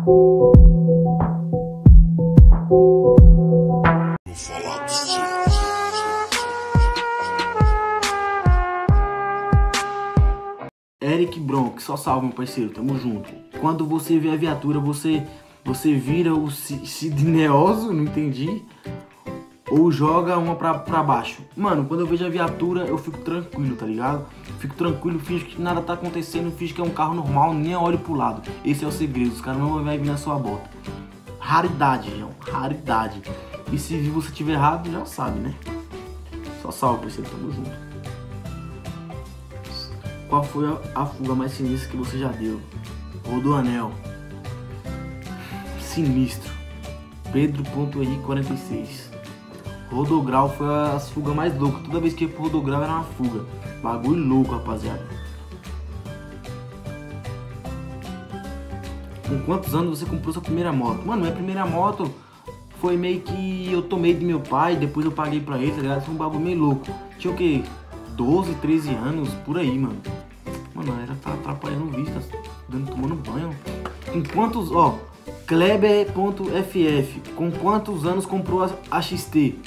Eric Bronx, só salve, meu parceiro, tamo junto. Quando você vê a viatura, você vira o Sidneoso, não entendi, ou joga uma pra baixo. Mano, quando eu vejo a viatura, eu fico tranquilo, tá ligado? Fico tranquilo, finge que nada tá acontecendo, finge que é um carro normal, nem olho pro lado. Esse é o segredo, os caras não vão vir na sua bota. Raridade, João, raridade. E se você tiver errado, já sabe, né? Só salve, parceiro, tamo junto. Qual foi a fuga mais sinistra que você já deu? Rodoanel. Sinistro. Pedro.R46. Rodograu foi a fuga mais louca. Toda vez que ia pro Rodograu era uma fuga. Bagulho louco, rapaziada. Com quantos anos você comprou sua primeira moto? Mano, minha primeira moto foi meio que eu tomei de meu pai, depois eu paguei pra ele, tá ligado? Foi um bagulho meio louco. Tinha o quê? 12, 13 anos, por aí, mano. Mano, era tá atrapalhando vistas, tomando banho. Com quantos, ó, Kleber.ff, com quantos anos comprou a XT?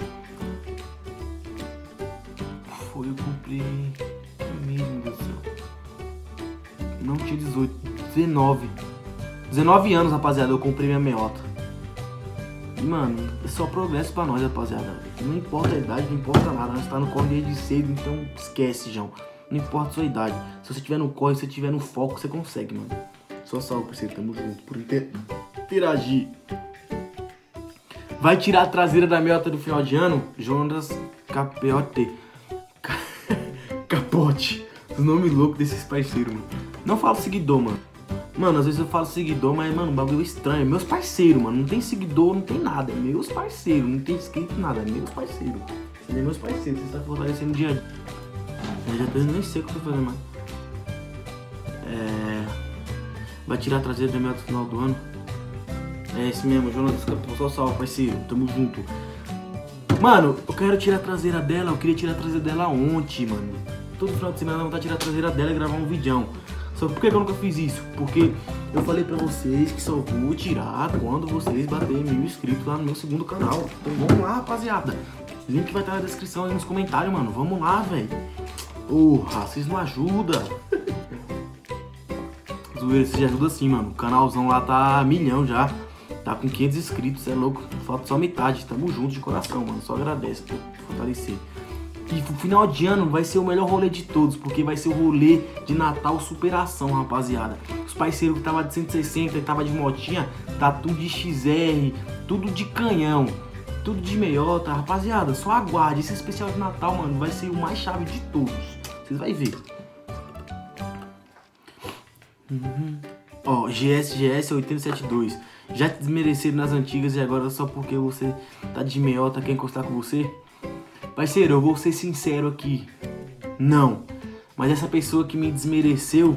Foi, eu comprei, que mês, meu Deus do céu. Não tinha 18, 19 anos, rapaziada, eu comprei minha meiota. E, mano, é só progresso pra nós, rapaziada. Não importa a idade, não importa nada. Nós tá no corre desde cedo, então esquece, João. Não importa a sua idade. Se você tiver no corre, se você tiver no foco, você consegue, mano. Só salve, parceiro. Tamo junto. Por interagir. Vai tirar a traseira da meiota do final de ano? Jonas Capote. Capote. O nome louco desses parceiros, mano. Não falo seguidor, mano. Mano, às vezes eu falo seguidor, mas, mano, o bagulho é estranho. É meus parceiros, mano. Não tem seguidor, não tem nada. É meus parceiros. Não tem inscrito, nada. É meus parceiros. É meus parceiros. Você tá fortalecendo o dia a dia. Eu já nem sei o que eu tô fazendo mais. Vai tirar a traseira da meiota no final do ano? É esse mesmo, Jonas. Só salve, parceiro. Tamo junto. Mano, eu quero tirar a traseira dela. Eu queria tirar a traseira dela ontem, mano. Todo final de semana eu vou tirar a traseira dela e gravar um vidão. Só por que eu nunca fiz isso? Porque eu falei pra vocês que só vou tirar quando vocês baterem 1000 inscritos lá no meu segundo canal. Então vamos lá, rapaziada. O link vai estar na descrição aí nos comentários, mano. Vamos lá, velho. Porra, vocês não ajudam. Zoeira, vocês ajudam sim, mano. O canalzão lá tá milhão já. Tá com 500 inscritos, é louco. Falta só metade. Tamo junto de coração, mano. Só agradece por fortalecer. E o final de ano vai ser o melhor rolê de todos, porque vai ser o rolê de Natal superação, rapaziada. Os parceiros que tava de 160 e tava de motinha, tá tudo de XR, tudo de canhão, tudo de meiota. Rapaziada, só aguarde. Esse especial de Natal, mano, vai ser o mais chave de todos. Vocês vão ver. Ó, GS 872. Já te desmereceram nas antigas e agora só porque você tá de meiota quer encostar com você? Parceiro, eu vou ser sincero aqui. Não. Mas essa pessoa que me desmereceu,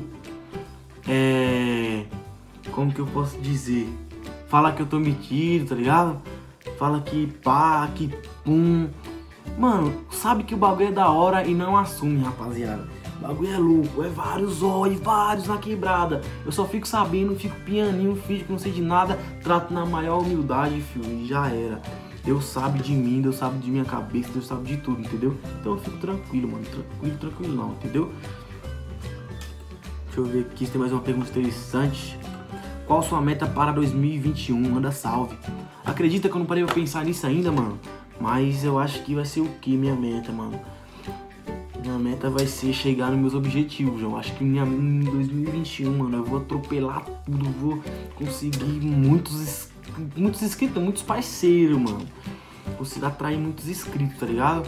como que eu posso dizer? Fala que eu tô metido, tá ligado? Fala que pá, que pum. Mano, sabe que o bagulho é da hora e não assume, rapaziada. O bagulho é louco, é vários e vários na quebrada. Eu só fico sabendo, fico pianinho, finge que não sei de nada. Trato na maior humildade, filho, e já era. Deus sabe de mim, Deus sabe de minha cabeça, Deus sabe de tudo, entendeu? Então eu fico tranquilo, mano. Tranquilo não, entendeu? Deixa eu ver aqui se tem mais uma pergunta interessante. Qual sua meta para 2021? Manda salve. Acredita que eu não parei pra pensar nisso ainda, mano? Mas eu acho que vai ser o que minha meta, mano? Minha meta vai ser chegar nos meus objetivos, João. Acho que em 2021, mano, eu vou atropelar tudo, vou conseguir muitos inscritos, muitos parceiros, mano. Você atrair muitos inscritos, tá ligado?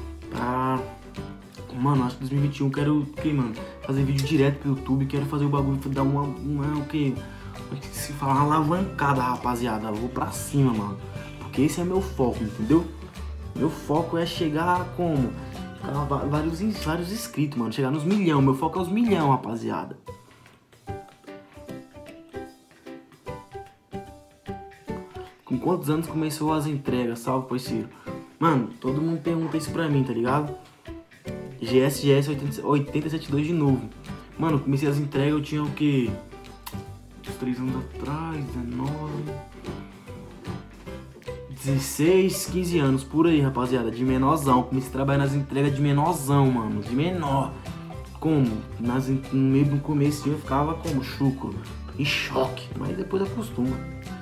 Mano, acho que 2021 quero o que, mano? Fazer vídeo direto pro YouTube, quero fazer o bagulho, dar o que? Se falar uma alavancada, rapaziada. Eu vou pra cima, mano. Porque esse é meu foco, entendeu? Meu foco é chegar como? Vários inscritos, mano. Chegar nos milhão. Meu foco é os milhão, rapaziada. Com quantos anos começou as entregas? Salve, parceiro. Mano, todo mundo pergunta isso pra mim, tá ligado? GS 872 de novo. Mano, comecei as entregas, eu tinha o que? uns 3 anos atrás, 19... 16, 15 anos, por aí, rapaziada, de menorzão. Comecei a trabalhar nas entregas de menorzão, mano, de menor. Como? No começo eu ficava como? Chucro, em choque, mas depois acostuma.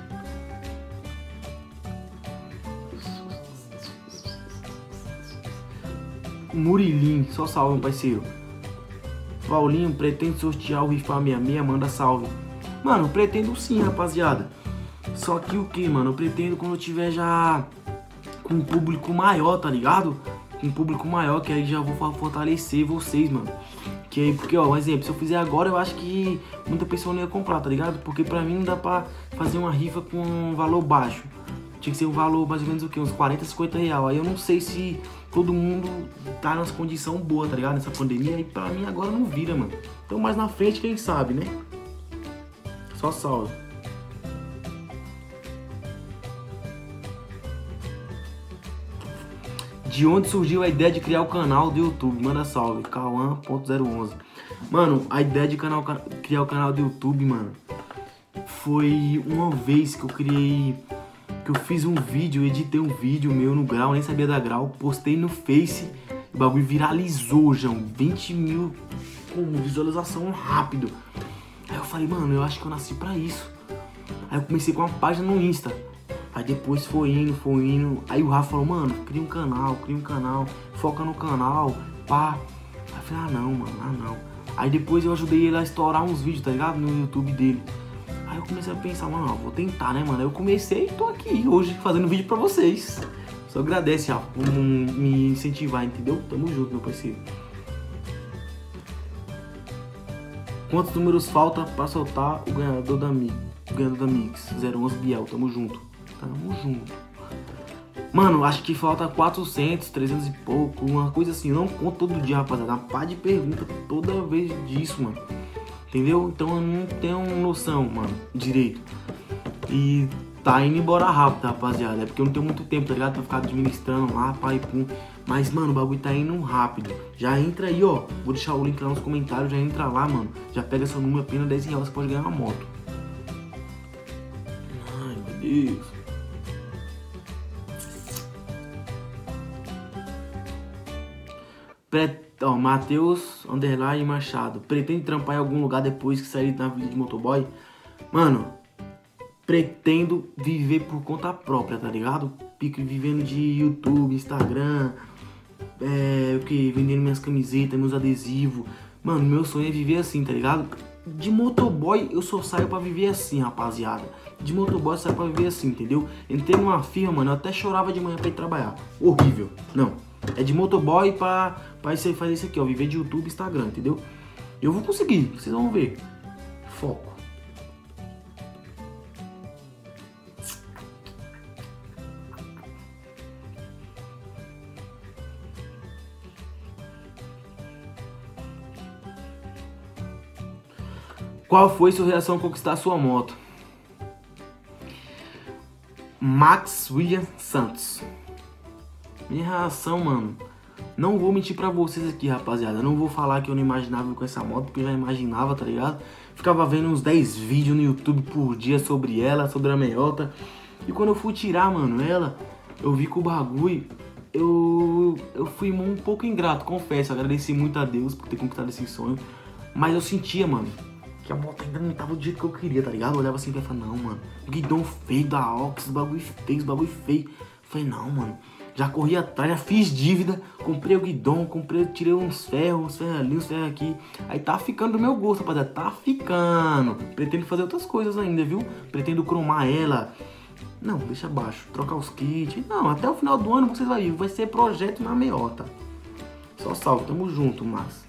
Murilinho, só salve, meu parceiro. Paulinho, pretende sortear o rifa 66, manda salve. Mano, pretendo sim, rapaziada. Só que o que, mano? Eu pretendo quando eu tiver já com um público maior, tá ligado? Com um público maior, que aí já vou fortalecer vocês, mano. Que aí, porque, ó, um exemplo, se eu fizer agora, eu acho que muita pessoa não ia comprar, tá ligado? Porque pra mim não dá pra fazer uma rifa com um valor baixo. Tinha que ser um valor mais ou menos o quê? Uns 40, 50 reais. Aí eu não sei se todo mundo tá nessa condição boa, tá ligado? Nessa pandemia. Aí pra mim agora não vira, mano. Então mais na frente, quem sabe, né? Só salve. De onde surgiu a ideia de criar o canal do YouTube? Manda salve, Cauã.011. Mano, a ideia de criar o canal do YouTube, mano, foi uma vez que eu criei, que eu fiz um vídeo, editei um vídeo meu no Grau, nem sabia da Grau, postei no Face, o bagulho viralizou, João, 20 mil com visualização rápido. Aí eu falei, mano, eu acho que eu nasci pra isso. Aí eu comecei com uma página no Insta. Aí depois foi indo. Aí o Rafa falou, mano, cria um canal, foca no canal, pá. Aí eu falei, não, mano, não. Aí depois eu ajudei ele a estourar uns vídeos, tá ligado? No YouTube dele. Aí eu comecei a pensar, mano, vou tentar, né, mano? Aí eu comecei e tô aqui hoje fazendo vídeo pra vocês. Só agradece, Rafa, por me incentivar, entendeu? Tamo junto, meu parceiro. Quantos números falta pra soltar o ganhador da Mix? 011 Biel, tamo junto. Tamo junto. Mano, acho que falta 400, 300 e pouco, uma coisa assim. Eu não conto todo dia, rapaziada. Uma pá de pergunta toda vez disso, mano. Entendeu? Então eu não tenho noção, mano, direito. E tá indo embora rápido, rapaziada. É porque eu não tenho muito tempo, tá ligado? Pra ficar administrando lá, pá e pum. Mas, mano, o bagulho tá indo rápido. Já entra aí, ó. Vou deixar o link lá nos comentários. Já entra lá, mano. Já pega seu número, apenas 10 reais. Você pode ganhar uma moto. Ai, meu Deus. Matheus _ Machado. Pretende trampar em algum lugar depois que sair na vida de motoboy? Mano, pretendo viver por conta própria, tá ligado? Vivendo de YouTube, Instagram, vendendo minhas camisetas, meus adesivos. Mano, meu sonho é viver assim, tá ligado? De motoboy eu só saio pra viver assim, rapaziada. De motoboy eu saio pra viver assim, entendeu? Entrei numa firma, mano, eu até chorava de manhã pra ir trabalhar. Horrível. Não. É de motoboy pra fazer isso aqui, ó. Viver de YouTube e Instagram, entendeu? Eu vou conseguir, vocês vão ver. Foco. Qual foi sua reação a conquistar sua moto? Max William Santos. Minha reação, mano, não vou mentir pra vocês aqui, rapaziada. Não vou falar que eu não imaginava com essa moto, porque eu já imaginava, tá ligado? Ficava vendo uns 10 vídeos no YouTube por dia sobre ela, sobre a meiota. E quando eu fui tirar, mano, ela, eu vi que o bagulho, eu fui um pouco ingrato, confesso. Agradeci muito a Deus por ter conquistado esse sonho. Mas eu sentia, mano, que a moto ainda não tava do jeito que eu queria, tá ligado? Eu olhava assim e falava, não, mano, o guidão feio da Ox, bagulho feio. Falei, não, mano, já corri atrás, já fiz dívida, comprei o guidão, tirei uns ferros ali, uns ferros aqui. Aí tá ficando do meu gosto, rapaziada, tá ficando. Pretendo fazer outras coisas ainda, viu? Pretendo cromar ela. Não, deixa abaixo, trocar os kits. Não, até o final do ano vocês vão ver, vai ser projeto na meiota. Só salve, tamo junto, mas...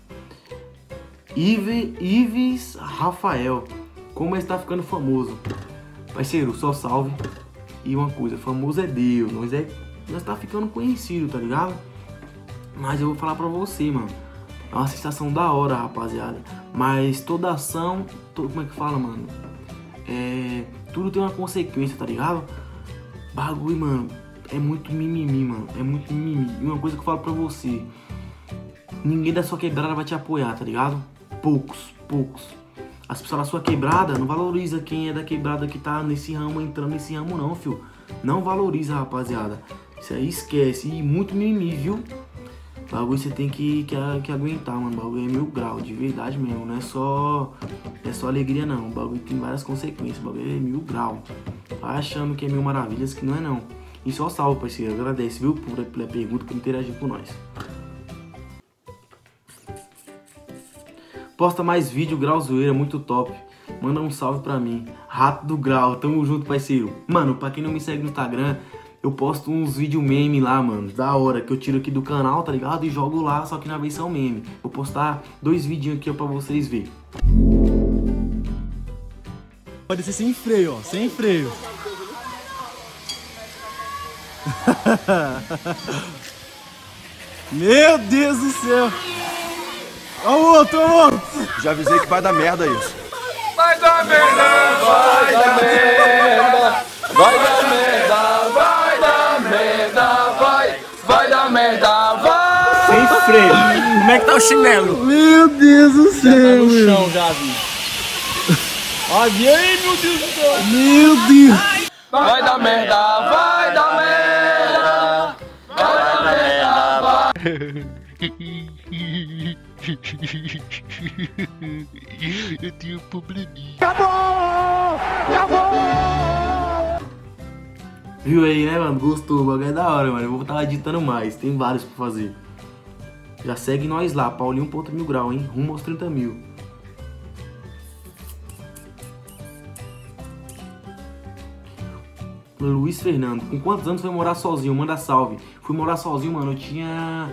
Ives Rafael, como está ficando famoso? Parceiro, só salve. E uma coisa, famoso é Deus, nós tá ficando conhecido, tá ligado? Mas eu vou falar pra você, mano, é uma sensação da hora, rapaziada. Mas toda ação, como é que fala, mano? Tudo tem uma consequência, tá ligado? Bagulho, mano, é muito mimimi, mano, é muito mimimi. E uma coisa que eu falo pra você, ninguém da sua quebrada vai te apoiar, tá ligado? Poucos. As pessoas da sua quebrada não valoriza quem é da quebrada que tá nesse ramo, entrando nesse ramo não, filho. Não valoriza, rapaziada. Isso aí esquece. E muito mimimi, viu? O bagulho você tem que aguentar, mano. O bagulho é 1000 graus, de verdade mesmo. Não é só alegria, não. O bagulho tem várias consequências. O bagulho é 1000 graus. Tá achando que é 1000 maravilhas, que não é, não. E só salve, parceiro. Agradece, viu? Pela pergunta, por interagir com nós. Posta mais vídeo, Grau Zoeira, muito top. Manda um salve pra mim. Rato do Grau, tamo junto, parceiro. Mano, pra quem não me segue no Instagram, eu posto uns vídeo meme lá, mano, da hora, que eu tiro aqui do canal, tá ligado? E jogo lá, só que na versão meme. Vou postar 2 vidinhos aqui ó, pra vocês verem. Pode ser sem freio, ó, sem freio. Meu Deus do céu. Olha o outro, olha o outro. Já avisei que vai dar merda isso. Vai dar merda, vai dar merda. Vai dar merda, vai dar merda, vai dar merda, vai. Sem freio. Como é que tá o chinelo? Meu Deus do céu, Tá no meu. chão já, vi. Ó, vi aí, meu Deus do céu. Meu Deus. Vai dar merda, vai dar merda. Vai dar merda, vai. Eu tenho um probleminha. Viu aí, né, mano? Gostou, o bagulho é da hora, mano. Eu vou estar editando mais, tem vários pra fazer. Já segue nós lá, Paulinho.1000 grau, hein? Rumo aos 30 mil. Luiz Fernando, com quantos anos foi morar sozinho? Manda salve. Fui morar sozinho, mano, eu tinha...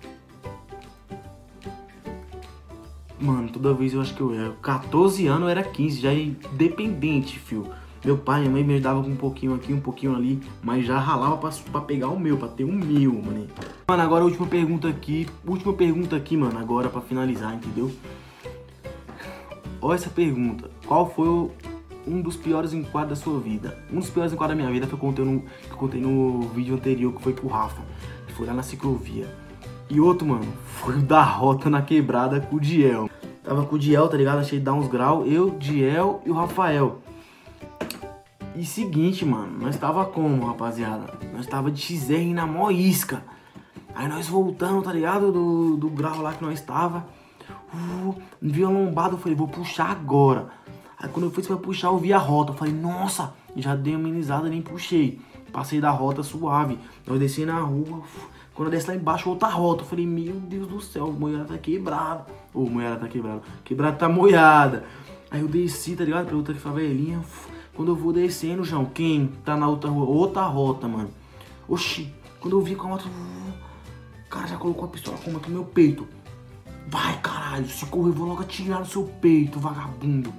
Mano, toda vez eu acho que eu era 14 anos, eu era 15, já independente, fio. Meu pai e minha mãe me ajudavam com um pouquinho aqui, um pouquinho ali, mas já ralava pra pegar o meu, pra ter o meu, mano. Mano, agora a última pergunta aqui, mano, agora pra finalizar, entendeu? Olha essa pergunta, qual foi um dos piores enquadros da sua vida? Um dos piores enquadros da minha vida foi que eu contei no vídeo anterior, que foi com o Rafa, que foi lá na ciclovia. E outro, mano, foi o da rota na quebrada com o Diel. Tava com o Diel, tá ligado? Achei de dar uns graus. Eu, Diel e o Rafael. E seguinte, mano, nós tava como, rapaziada? Nós tava de XR na mó isca. Aí nós voltando, tá ligado? Do grau lá que nós tava. Vi a lombada, eu falei, vou puxar agora. Aí quando eu fui pra puxar, eu vi a rota. Eu falei, nossa, já dei uma amenizada, nem puxei. Passei da rota suave. Nós desci na rua. Quando eu desci lá embaixo, outra rota. Eu falei, meu Deus do céu, moiada tá quebrada. Moiada tá quebrada. Quebrada tá moiada. Aí eu desci, tá ligado? Pra outra favelinha. Quando eu vou descendo, João, quem tá na outra rua? Outra rota, mano. Oxi, quando eu vi com a moto, o cara já colocou a pistola com no meu peito. Vai, caralho, se correr, eu vou logo atirar no seu peito, vagabundo.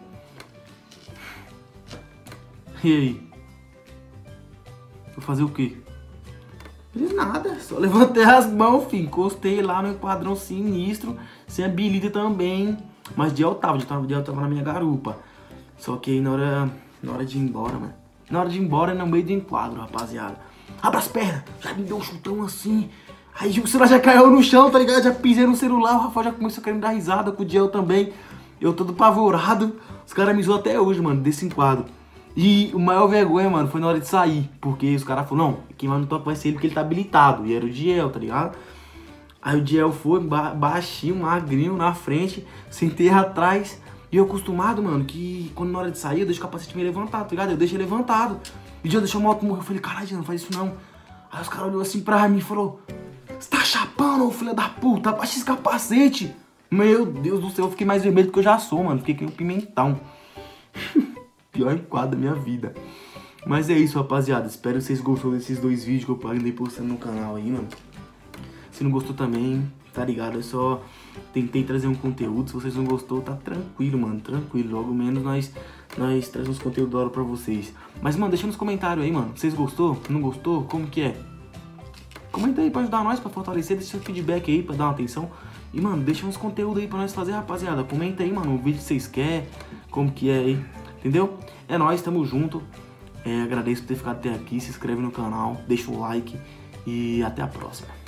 E aí? Vou fazer o quê? Fiz nada, só levantei as mãos, filho. Encostei lá no padrão sinistro, sem habilita também. Mas Diel tava na minha garupa. Só que aí na hora de ir embora, mano. Na hora de ir embora, no meio do enquadro, rapaziada. Abra as pernas, já me deu um chutão assim. Aí o celular já caiu no chão, tá ligado? Já pisei no celular, o Rafael já começou a querer me dar risada, com o Diel também. Eu todo apavorado. Os caras me zoam até hoje, mano, desse enquadro. E o maior vergonha, mano, foi na hora de sair. Porque os caras falaram, não, quem vai no top vai ser ele porque ele tá habilitado. E era o Diel, tá ligado? Aí o Diel foi, baixinho, magrinho, na frente, sentei atrás. E eu acostumado, mano, que quando na hora de sair eu deixo o capacete meio levantado, tá ligado? Eu deixo ele levantado. E o Diel deixou a moto morrer. Eu falei, caralho, não faz isso não. Aí os caras olhou assim pra mim e falou, você tá chapando, ô filho da puta, abaixa esse capacete. Meu Deus do céu, eu fiquei mais vermelho do que eu já sou, mano. Fiquei que nem um pimentão. Pior enquadro da minha vida. Mas é isso, rapaziada. Espero que vocês gostaram desses 2 vídeos que eu andei postando no canal aí, mano. Se não gostou também, tá ligado? Eu só tentei trazer um conteúdo. Se vocês não gostou, tá tranquilo, mano. Tranquilo. Logo menos nós trazemos uns conteúdo da hora pra vocês. Mas, mano, deixa nos comentários aí, mano. Vocês gostou? Não gostou? Como que é? Comenta aí pra ajudar nós, pra fortalecer. Deixa seu feedback aí pra dar uma atenção. E, mano, deixa uns conteúdos aí pra nós fazer, rapaziada. Comenta aí, mano, o vídeo que vocês querem. Como que é aí. Entendeu? É nóis, tamo junto. Agradeço por ter ficado até aqui. Se inscreve no canal, deixa o like. E até a próxima.